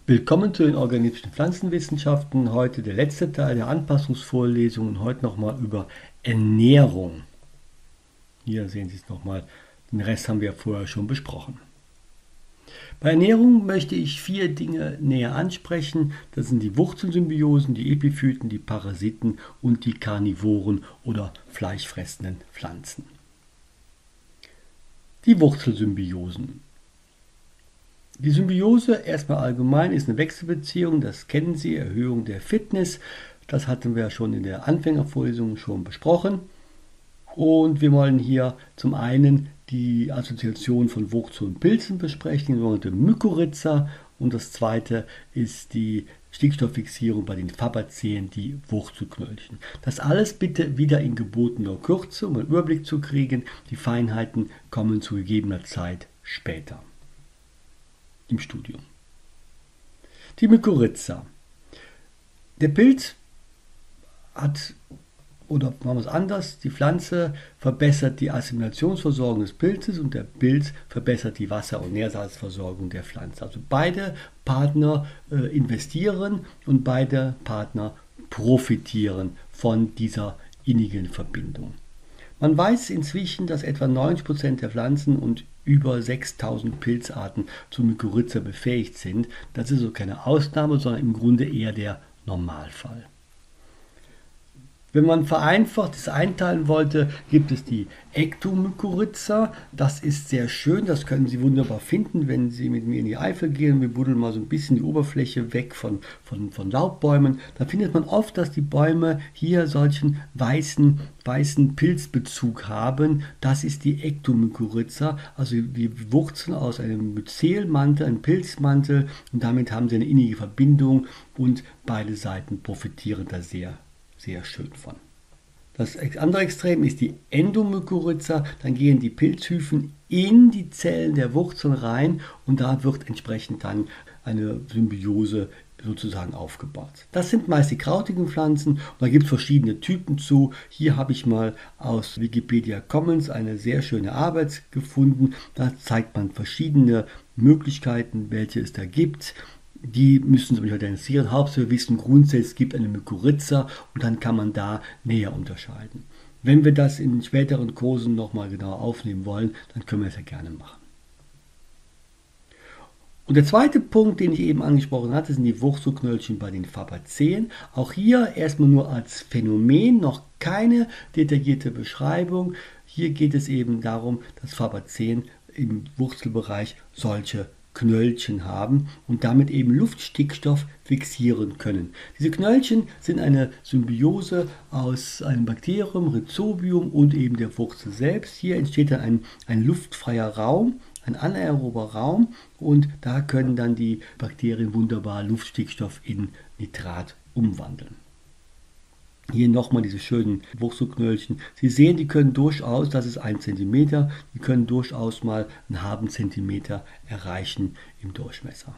Willkommen zu den organischen Pflanzenwissenschaften. Heute der letzte Teil der Anpassungsvorlesung und heute nochmal über Ernährung. Hier sehen Sie es nochmal. Den Rest haben wir vorher schon besprochen. Bei Ernährung möchte ich 4 Dinge näher ansprechen. Das sind die Wurzelsymbiosen, die Epiphyten, die Parasiten und die Karnivoren oder fleischfressenden Pflanzen. Die Wurzelsymbiosen. Die Symbiose erstmal allgemein ist eine Wechselbeziehung, das kennen Sie, Erhöhung der Fitness. Das hatten wir schon in der Anfängervorlesung schon besprochen. Und wir wollen hier zum einen die Assoziation von Wurzel und Pilzen besprechen, die sogenannte Mykorrhiza. Und das zweite ist die Stickstofffixierung bei den Fabazeen, die Wurzelknöllchen. Das alles bitte wieder in gebotener Kürze, um einen Überblick zu kriegen. Die Feinheiten kommen zu gegebener Zeit später im Studium. Die Mykorrhiza. Der Pilz hat, oder machen wir es anders, die Pflanze verbessert die Assimilationsversorgung des Pilzes und der Pilz verbessert die Wasser- und Nährsalzversorgung der Pflanze. Also beide Partner investieren und beide Partner profitieren von dieser innigen Verbindung. Man weiß inzwischen, dass etwa 90% der Pflanzen und über 6000 Pilzarten zu Mykorrhiza befähigt sind. Das ist so keine Ausnahme, sondern im Grunde eher der Normalfall. Wenn man vereinfacht es einteilen wollte, gibt es die Ektomykorrhiza. Das ist sehr schön, das können Sie wunderbar finden, wenn Sie mit mir in die Eifel gehen. Wir buddeln mal so ein bisschen die Oberfläche weg von Laubbäumen. Da findet man oft, dass die Bäume hier solchen weißen Pilzbezug haben. Das ist die Ektomykorrhiza, also die Wurzeln aus einem Myzelmantel, einem Pilzmantel, und damit haben sie eine innige Verbindung und beide Seiten profitieren da sehr schön von. Das andere Extrem ist die Endomykorrhiza. Dann gehen die Pilzhyphen in die Zellen der Wurzeln rein und da wird entsprechend dann eine Symbiose sozusagen aufgebaut. Das sind meist die krautigen Pflanzen und da gibt es verschiedene Typen zu. Hier habe ich mal aus Wikipedia Commons eine sehr schöne Arbeit gefunden. Da zeigt man verschiedene Möglichkeiten, welche es da gibt. Die müssen Sie nicht identifizieren. Hauptsache wir wissen grundsätzlich, es gibt eine Mykorrhiza und dann kann man da näher unterscheiden. Wenn wir das in späteren Kursen nochmal genauer aufnehmen wollen, dann können wir es ja gerne machen. Und der zweite Punkt, den ich eben angesprochen hatte, sind die Wurzelknöllchen bei den Fabazeen. Auch hier erstmal nur als Phänomen, noch keine detaillierte Beschreibung. Hier geht es eben darum, dass Fabazeen im Wurzelbereich solche Knöllchen haben und damit eben Luftstickstoff fixieren können. Diese Knöllchen sind eine Symbiose aus einem Bakterium, Rhizobium und eben der Wurzel selbst. Hier entsteht dann ein luftfreier Raum, ein anaerober Raum, und da können dann die Bakterien wunderbar Luftstickstoff in Nitrat umwandeln. Hier nochmal diese schönen Wurzelknöllchen. Sie sehen, die können durchaus, das ist 1 cm, die können durchaus mal einen halben Zentimeter erreichen im Durchmesser.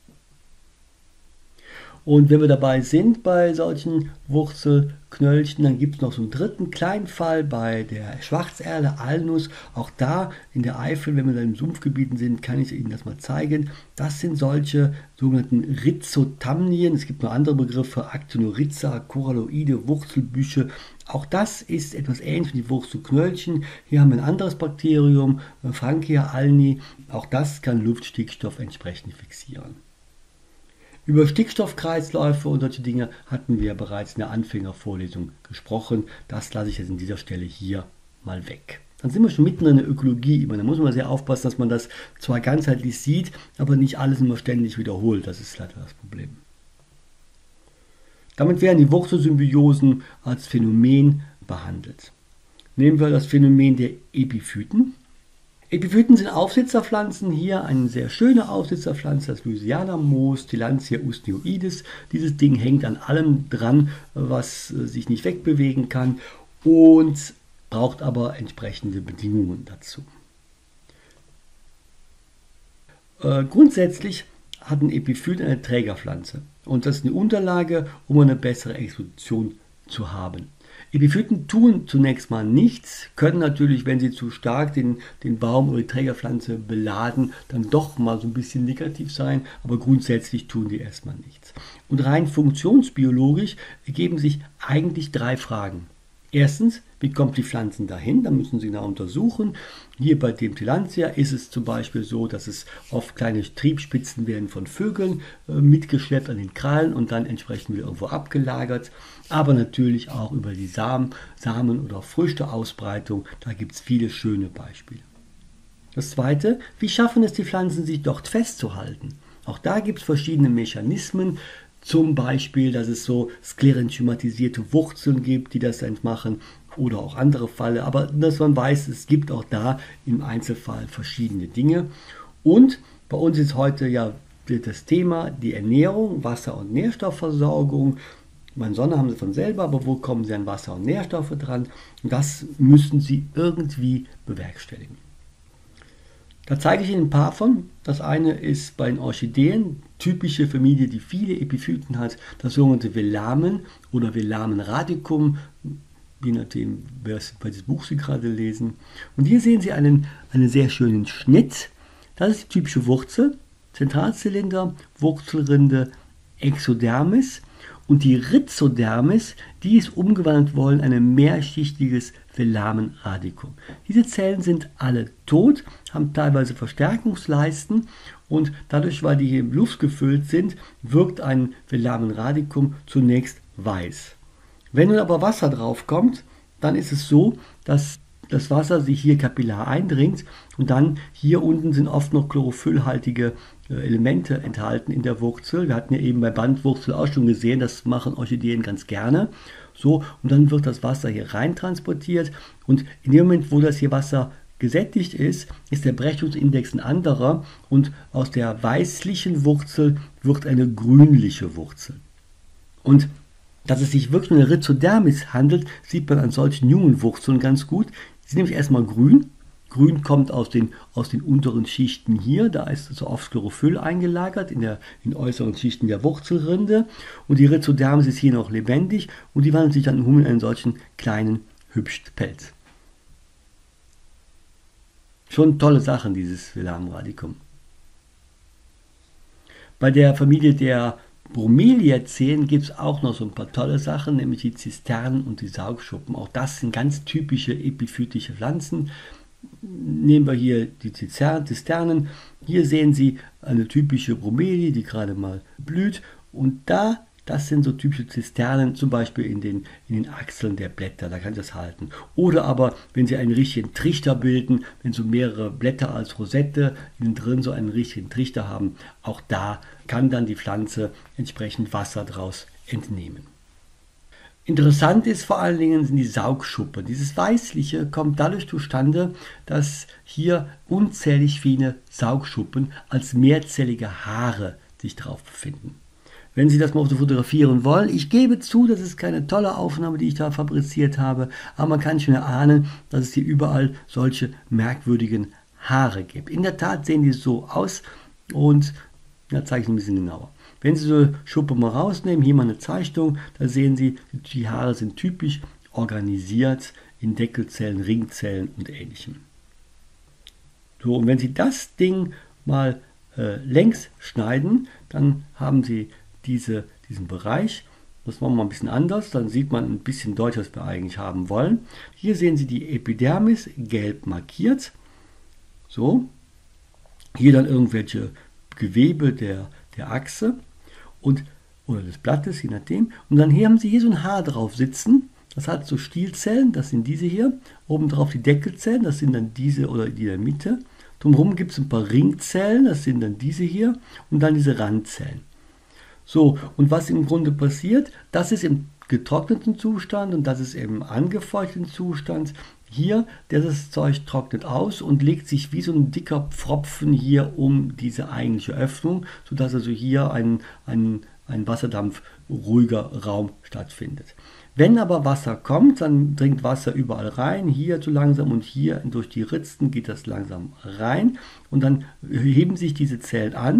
Und wenn wir dabei sind bei solchen Wurzelknöllchen, dann gibt es noch so einen dritten kleinen Fall bei der Schwarzerle, Alnuss. Auch da in der Eifel, wenn wir da in Sumpfgebieten sind, kann ich Ihnen das mal zeigen. Das sind solche sogenannten Rhizotamnien. Es gibt noch andere Begriffe, Actinorrhiza, Coralloide, Wurzelbüsche. Auch das ist etwas ähnlich wie die Wurzelknöllchen. Hier haben wir ein anderes Bakterium, Frankia alni. Auch das kann Luftstickstoff entsprechend fixieren. Über Stickstoffkreisläufe und solche Dinge hatten wir bereits in der Anfängervorlesung gesprochen. Das lasse ich jetzt an dieser Stelle hier mal weg. Dann sind wir schon mitten in der Ökologie. Da muss man sehr aufpassen, dass man das zwar ganzheitlich sieht, aber nicht alles immer ständig wiederholt. Das ist leider das Problem. Damit werden die Wurzelsymbiosen als Phänomen behandelt. Nehmen wir das Phänomen der Epiphyten. Epiphyten sind Aufsitzerpflanzen. Hier eine sehr schöne Aufsitzerpflanze, das Louisiana-Moos, Tillandsia usnioides. Dieses Ding hängt an allem dran, was sich nicht wegbewegen kann und braucht aber entsprechende Bedingungen dazu. Grundsätzlich hat ein Epiphyt eine Trägerpflanze und das ist eine Unterlage, um eine bessere Exposition zu haben. Epiphyten tun zunächst mal nichts, können natürlich, wenn sie zu stark den Baum oder die Trägerpflanze beladen, dann doch mal so ein bisschen negativ sein, aber grundsätzlich tun die erstmal nichts. Und rein funktionsbiologisch ergeben sich eigentlich 3 Fragen. Erstens, wie kommt die Pflanzen dahin? Da müssen Sie genau untersuchen. Hier bei dem Tillandsia ist es zum Beispiel so, dass es oft kleine Triebspitzen werden von Vögeln mitgeschleppt an den Krallen und dann entsprechend wieder irgendwo abgelagert. Aber natürlich auch über die Samen oder Früchteausbreitung. Da gibt es viele schöne Beispiele. Das zweite, wie schaffen es die Pflanzen, sich dort festzuhalten? Auch da gibt es verschiedene Mechanismen. Zum Beispiel, dass es so sklerenchymatisierte Wurzeln gibt, die das machen, oder auch andere Fälle. Aber dass man weiß, es gibt auch da im Einzelfall verschiedene Dinge. Und bei uns ist heute ja das Thema die Ernährung, Wasser- und Nährstoffversorgung. Meine Sonne haben sie von selber, aber wo kommen sie an Wasser und Nährstoffe dran? Und das müssen sie irgendwie bewerkstelligen. Da zeige ich Ihnen ein paar von. Das eine ist bei den Orchideen, typische Familie, die viele Epiphyten hat, das sogenannte Velamen oder Velamen radicum, je nachdem, welches Buch Sie gerade lesen. Und hier sehen Sie einen sehr schönen Schnitt. Das ist die typische Wurzel, Zentralzylinder, Wurzelrinde, Exodermis. Und die Rhizodermis, die ist umgewandelt worden in ein mehrschichtiges Velamen radicum. Diese Zellen sind alle tot, haben teilweise Verstärkungsleisten und dadurch, weil die hier im Luft gefüllt sind, wirkt ein Velamen radicum zunächst weiß. Wenn nun aber Wasser drauf kommt, dann ist es so, dass das Wasser sich hier kapillar eindringt und dann hier unten sind oft noch chlorophyllhaltige Elemente enthalten in der Wurzel. Wir hatten ja eben bei Bandwurzel auch schon gesehen, das machen Orchideen ganz gerne. So, und dann wird das Wasser hier rein transportiert und in dem Moment, wo das hier Wasser gesättigt ist, ist der Brechungsindex ein anderer und aus der weißlichen Wurzel wird eine grünliche Wurzel. Und dass es sich wirklich um eine Rhizodermis handelt, sieht man an solchen jungen Wurzeln ganz gut. Sie sind nämlich erstmal grün. Grün kommt aus den unteren Schichten hier, da ist so oft Chlorophyll eingelagert in den äußeren Schichten der Wurzelrinde. Und die Rhizodermis ist hier noch lebendig und die wandelt sich dann in einen solchen kleinen, hübschen Pelz. Schon tolle Sachen, dieses Velamen radicum. Bei der Familie der Bromeliaceae gibt es auch noch so ein paar tolle Sachen, nämlich die Zisternen und die Saugschuppen. Auch das sind ganz typische epiphytische Pflanzen. Nehmen wir hier die Zisternen. Hier sehen Sie eine typische Bromelie, die gerade mal blüht. Und das sind so typische Zisternen, zum Beispiel in den Achseln der Blätter, da kann ich das halten. Oder aber, wenn Sie einen richtigen Trichter bilden, wenn so mehrere Blätter als Rosette innen drin so einen richtigen Trichter haben, auch da kann dann die Pflanze entsprechend Wasser draus entnehmen. Interessant ist vor allen Dingen sind die Saugschuppen. Dieses Weißliche kommt dadurch zustande, dass hier unzählig viele Saugschuppen als mehrzellige Haare sich drauf befinden. Wenn Sie das mal fotografieren wollen, ich gebe zu, das ist keine tolle Aufnahme, die ich da fabriziert habe, aber man kann schon erahnen, dass es hier überall solche merkwürdigen Haare gibt. In der Tat sehen die so aus und da zeige ich ein bisschen genauer. Wenn Sie so Schuppen mal rausnehmen, hier mal eine Zeichnung, da sehen Sie, die Haare sind typisch organisiert in Deckelzellen, Ringzellen und Ähnlichem. So, und wenn Sie das Ding mal längs schneiden, dann haben Sie diesen Bereich. Das machen wir mal ein bisschen anders, dann sieht man ein bisschen deutlicher, was wir eigentlich haben wollen. Hier sehen Sie die Epidermis gelb markiert. So, hier dann irgendwelche Gewebe der Achse oder des Blattes, je nachdem. Und dann hier haben Sie hier so ein Haar drauf sitzen. Das hat so Stielzellen, das sind diese hier. Obendrauf die Deckelzellen, das sind dann diese oder die in der Mitte. Drumherum gibt es ein paar Ringzellen, das sind dann diese hier. Und dann diese Randzellen. So, und was im Grunde passiert, das ist im getrockneten Zustand und das ist im angefeuchteten Zustand. Hier, das Zeug trocknet aus und legt sich wie so ein dicker Pfropfen hier um diese eigentliche Öffnung, sodass also hier ein Wasserdampf ruhiger Raum stattfindet. Wenn aber Wasser kommt, dann dringt Wasser überall rein, hier so langsam und hier durch die Ritzen geht das langsam rein und dann heben sich diese Zellen an.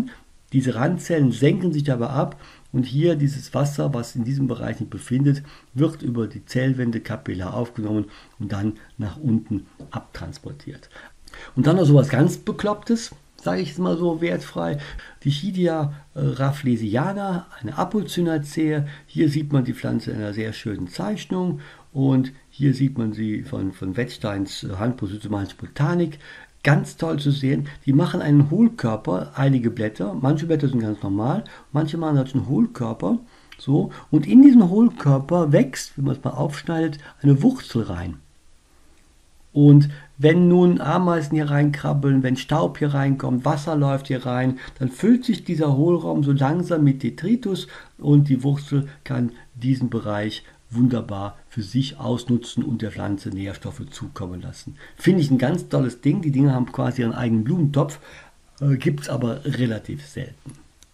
Diese Randzellen senken sich aber ab und hier dieses Wasser, was in diesem Bereich nicht befindet, wird über die Zellwände kapillar aufgenommen und dann nach unten abtransportiert. Und dann noch sowas ganz Beklopptes, sage ich es mal so wertfrei, die Chidia rafflesiana, eine Apocynaceae. Hier sieht man die Pflanze in einer sehr schönen Zeichnung und hier sieht man sie von Wettsteins Handbuch Systematische Botanik. Ganz toll zu sehen. Die machen einen Hohlkörper, einige Blätter. Manche Blätter sind ganz normal, manche machen halt einen Hohlkörper. So, und in diesen Hohlkörper wächst, wenn man es mal aufschneidet, eine Wurzel rein. Und wenn nun Ameisen hier reinkrabbeln, wenn Staub hier reinkommt, Wasser läuft hier rein, dann füllt sich dieser Hohlraum so langsam mit Detritus und die Wurzel kann diesen Bereich wunderbar für sich ausnutzen und der Pflanze Nährstoffe zukommen lassen. Finde ich ein ganz tolles Ding. Die Dinger haben quasi ihren eigenen Blumentopf, gibt es aber relativ selten.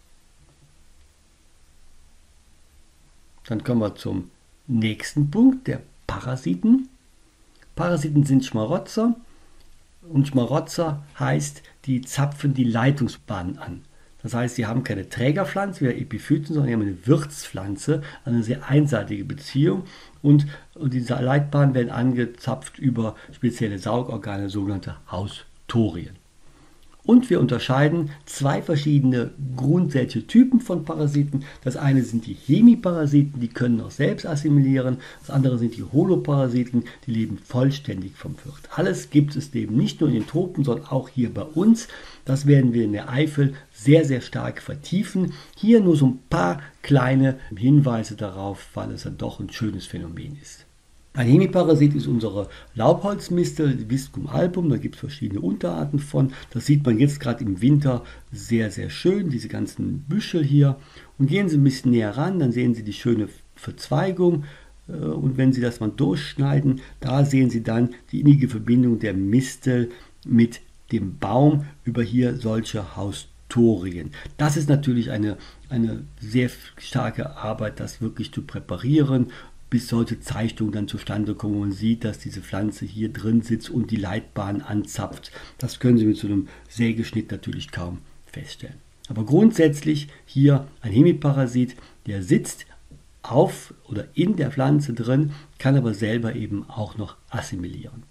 Dann kommen wir zum nächsten Punkt, der Parasiten. Parasiten sind Schmarotzer und Schmarotzer heißt, die zapfen die Leitungsbahn an. Das heißt, sie haben keine Trägerpflanze wie Epiphyten, sondern sie haben eine Wirtspflanze, eine sehr einseitige Beziehung und diese Leitbahnen werden angezapft über spezielle Saugorgane, sogenannte Haustorien. Und wir unterscheiden zwei verschiedene grundsätzliche Typen von Parasiten. Das eine sind die Hemiparasiten, die können auch selbst assimilieren. Das andere sind die Holoparasiten, die leben vollständig vom Wirt. Alles gibt es eben nicht nur in den Tropen, sondern auch hier bei uns. Das werden wir in der Eifel sehr, sehr stark vertiefen. Hier nur so ein paar kleine Hinweise darauf, weil es dann doch ein schönes Phänomen ist. Ein Hemiparasit ist unsere Laubholzmistel, die Viscum album, da gibt es verschiedene Unterarten von. Das sieht man jetzt gerade im Winter sehr, sehr schön, diese ganzen Büschel hier. Und gehen Sie ein bisschen näher ran, dann sehen Sie die schöne Verzweigung. Und wenn Sie das mal durchschneiden, da sehen Sie dann die innige Verbindung der Mistel mit dem Baum über hier solche Haustorien. Das ist natürlich eine sehr starke Arbeit, das wirklich zu präparieren, bis solche Zeichnungen dann zustande kommen und man sieht, dass diese Pflanze hier drin sitzt und die Leitbahn anzapft. Das können Sie mit so einem Sägeschnitt natürlich kaum feststellen. Aber grundsätzlich hier ein Hemiparasit, der sitzt auf oder in der Pflanze drin, kann aber selber eben auch noch assimilieren.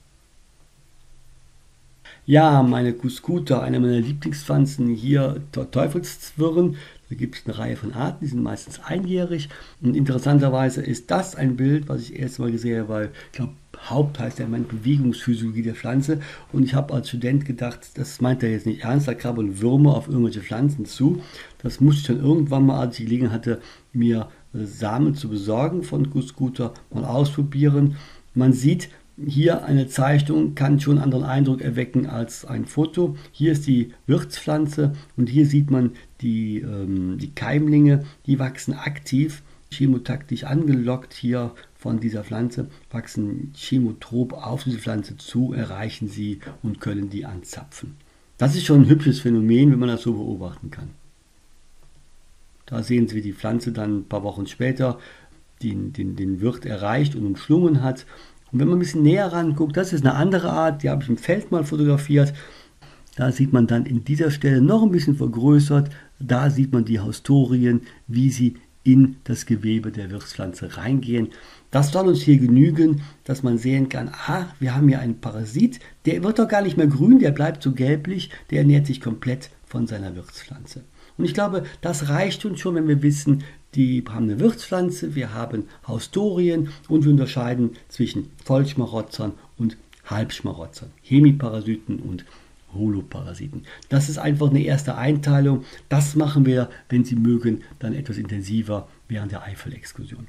Ja, meine Cuscuta, eine meiner Lieblingspflanzen hier, Teufelszwirn. Da gibt es eine Reihe von Arten, die sind meistens einjährig. Und interessanterweise ist das ein Bild, was ich erst mal gesehen habe, weil ich glaube, Haupt heißt ja meine Bewegungsphysiologie der Pflanze. Und ich habe als Student gedacht, das meint er jetzt nicht ernst, da krabbeln Würmer auf irgendwelche Pflanzen zu. Das musste ich dann irgendwann mal, als ich die Gelegenheit hatte, mir Samen zu besorgen von Cuscuta, mal ausprobieren. Man sieht, hier eine Zeichnung kann schon einen anderen Eindruck erwecken als ein Foto. Hier ist die Wirtspflanze und hier sieht man die Keimlinge, die wachsen aktiv, chemotaktisch angelockt hier von dieser Pflanze, wachsen chemotrop auf diese Pflanze zu, erreichen sie und können die anzapfen. Das ist schon ein hübsches Phänomen, wenn man das so beobachten kann. Da sehen Sie, wie die Pflanze dann ein paar Wochen später den Wirt erreicht und umschlungen hat. Und wenn man ein bisschen näher ranguckt, das ist eine andere Art, die habe ich im Feld mal fotografiert. Da sieht man dann in dieser Stelle noch ein bisschen vergrößert, da sieht man die Haustorien, wie sie in das Gewebe der Wirtspflanze reingehen. Das soll uns hier genügen, dass man sehen kann, wir haben hier einen Parasit, der wird doch gar nicht mehr grün, der bleibt so gelblich, der ernährt sich komplett von seiner Wirtspflanze. Und ich glaube, das reicht uns schon, wenn wir wissen, die haben eine Wirtspflanze, wir haben Haustorien und wir unterscheiden zwischen Vollschmarotzern und Halbschmarotzern, Hemiparasiten und Holoparasiten. Das ist einfach eine erste Einteilung. Das machen wir, wenn Sie mögen, dann etwas intensiver während der Eifel-Exkursion.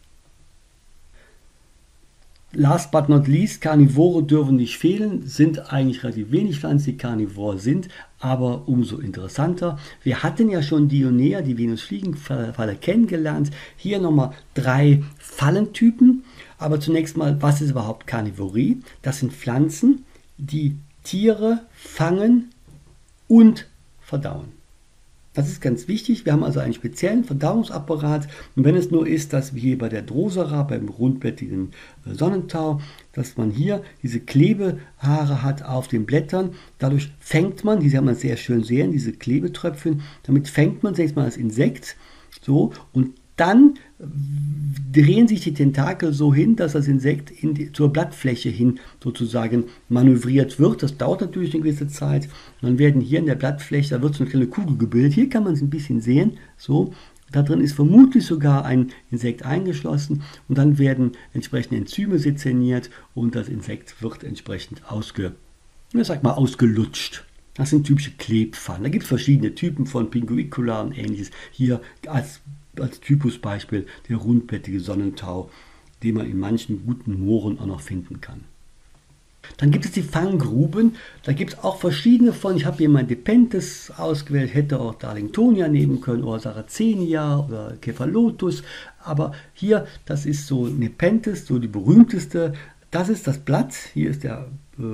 Last but not least, Karnivore dürfen nicht fehlen, sind eigentlich relativ wenig Pflanzen, die Karnivor sind, aber umso interessanter. Wir hatten ja schon Dionea, die Venusfliegenfalle, kennengelernt. Hier nochmal 3 Fallentypen, aber zunächst mal, was ist überhaupt Karnivorie? Das sind Pflanzen, die Tiere fangen und verdauen. Das ist ganz wichtig. Wir haben also einen speziellen Verdauungsapparat. Und wenn es nur ist, dass wir hier bei der Drosera, beim rundblättrigen Sonnentau, dass man hier diese Klebehaare hat auf den Blättern. Dadurch fängt man, diese kann man sehr schön sehen, diese Klebetröpfchen, damit fängt man zunächst mal das Insekt. So, und dann drehen sich die Tentakel so hin, dass das Insekt zur Blattfläche hin sozusagen manövriert wird. Das dauert natürlich eine gewisse Zeit. Und dann werden hier in der Blattfläche, da wird so eine kleine Kugel gebildet. Hier kann man es ein bisschen sehen. So, da drin ist vermutlich sogar ein Insekt eingeschlossen. Und dann werden entsprechende Enzyme sezerniert und das Insekt wird entsprechend ausgelutscht. Das sind typische Klebfallen. Da gibt es verschiedene Typen von Pinguicula und ähnliches. Hier als Typusbeispiel der rundblättrige Sonnentau, den man in manchen guten Mooren auch noch finden kann. Dann gibt es die Fanggruben. Da gibt es auch verschiedene von. Ich habe hier mal Nepenthes ausgewählt, hätte auch Darlingtonia nehmen können oder Sarracenia oder Cephalotus. Aber hier, das ist so Nepenthes, so die berühmteste. Das ist das Blatt. Hier ist der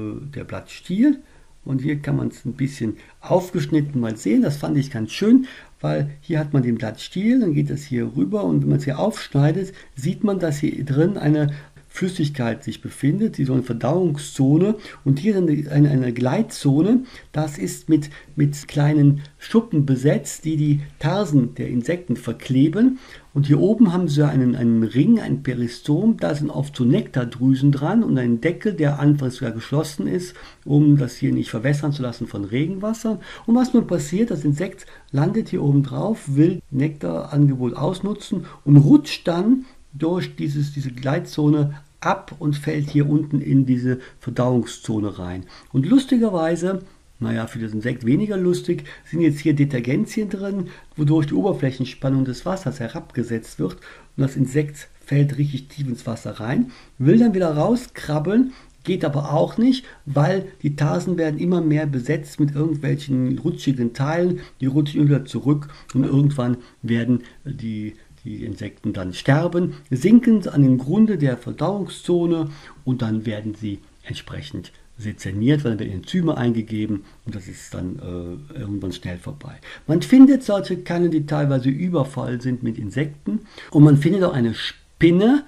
Blattstiel. Und hier kann man es ein bisschen aufgeschnitten mal sehen. Das fand ich ganz schön, weil hier hat man den Blattstiel, dann geht es hier rüber und wenn man es hier aufschneidet, sieht man, dass hier drin eine Flüssigkeit sich befindet, so eine Verdauungszone und hier eine Gleitzone, das ist mit kleinen Schuppen besetzt, die Tarsen der Insekten verkleben und hier oben haben sie einen Ring, ein Peristom, da sind oft so Nektardrüsen dran und ein Deckel, der anfangs sogar geschlossen ist, um das hier nicht verwässern zu lassen von Regenwasser. Und was nun passiert, das Insekt landet hier oben drauf, will Nektarangebot ausnutzen und rutscht dann durch diese Gleitzone ab und fällt hier unten in diese Verdauungszone rein. Und lustigerweise, für das Insekt weniger lustig, sind jetzt hier Detergenzien drin, wodurch die Oberflächenspannung des Wassers herabgesetzt wird und das Insekt fällt richtig tief ins Wasser rein, will dann wieder rauskrabbeln, geht aber auch nicht, weil die Tarsen werden immer mehr besetzt mit irgendwelchen rutschigen Teilen, die rutschen wieder zurück und irgendwann werden die Insekten dann sterben, sinken an den Grunde der Verdauungszone und dann werden sie entsprechend sezerniert, weil dann werden Enzyme eingegeben und das ist dann irgendwann schnell vorbei. Man findet solche Kannen, die teilweise übervoll sind mit Insekten und man findet auch eine Spinne,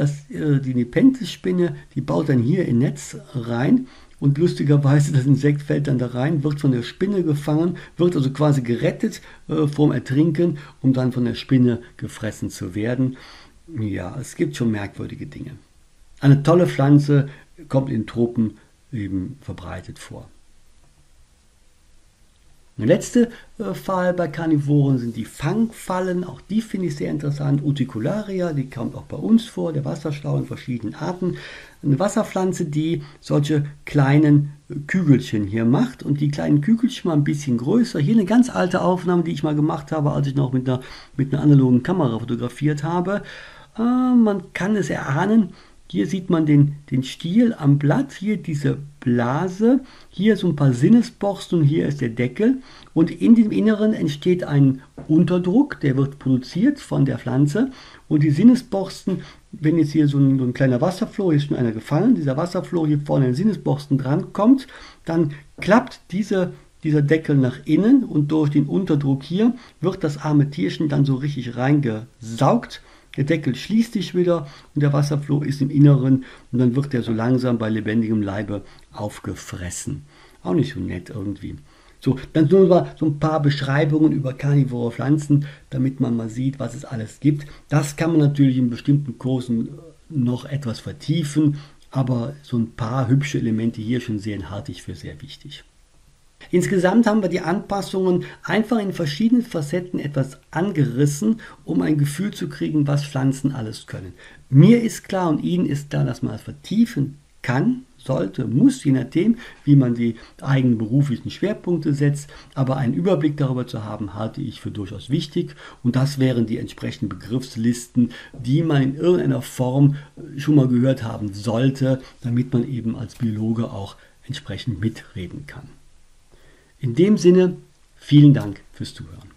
die Nepenthes-Spinne, die baut dann hier in Netz rein. Und lustigerweise, das Insekt fällt dann da rein, wird von der Spinne gefangen, wird also quasi gerettet vorm Ertrinken, um dann von der Spinne gefressen zu werden. Ja, es gibt schon merkwürdige Dinge. Eine tolle Pflanze, kommt in Tropen eben verbreitet vor. Der letzte Fall bei Karnivoren sind die Fangfallen. Auch die finde ich sehr interessant. Uticularia, die kommt auch bei uns vor, der Wasserschlau in verschiedenen Arten. Eine Wasserpflanze, die solche kleinen Kügelchen hier macht. Und die kleinen Kügelchen mal ein bisschen größer. Hier eine ganz alte Aufnahme, die ich mal gemacht habe, als ich noch mit einer analogen Kamera fotografiert habe. Man kann es erahnen. Hier sieht man den Stiel am Blatt, hier diese Blase, hier so ein paar Sinnesborsten und hier ist der Deckel. Und in dem Inneren entsteht ein Unterdruck, der wird produziert von der Pflanze. Und die Sinnesborsten, wenn jetzt hier so ein kleiner Wasserfloh, hier ist schon einer gefallen, dieser Wasserfloh hier vorne an den Sinnesborsten dran kommt, dann klappt dieser Deckel nach innen und durch den Unterdruck hier wird das arme Tierchen dann so richtig reingesaugt. Der Deckel schließt sich wieder und der Wasserfloh ist im Inneren und dann wird er so langsam bei lebendigem Leibe aufgefressen. Auch nicht so nett irgendwie. So, dann nur mal so ein paar Beschreibungen über karnivore Pflanzen, damit man mal sieht, was es alles gibt. Das kann man natürlich in bestimmten Kursen noch etwas vertiefen, aber so ein paar hübsche Elemente hier schon sehen, halte ich für sehr wichtig. Insgesamt haben wir die Anpassungen einfach in verschiedenen Facetten etwas angerissen, um ein Gefühl zu kriegen, was Pflanzen alles können. Mir ist klar und Ihnen ist klar, dass man es vertiefen kann, sollte, muss, je nachdem, wie man die eigenen beruflichen Schwerpunkte setzt. Aber einen Überblick darüber zu haben, halte ich für durchaus wichtig. Und das wären die entsprechenden Begriffslisten, die man in irgendeiner Form schon mal gehört haben sollte, damit man eben als Biologe auch entsprechend mitreden kann. In dem Sinne, vielen Dank fürs Zuhören.